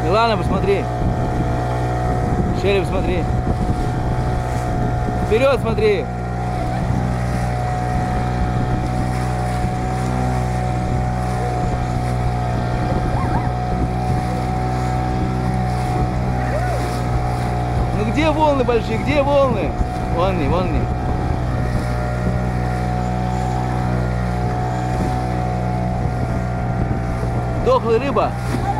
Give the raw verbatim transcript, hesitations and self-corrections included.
Милана, посмотри. Шерри, посмотри. Вперед смотри. Ну где волны большие? Где волны? Вон они, вон они. Дохлая рыба.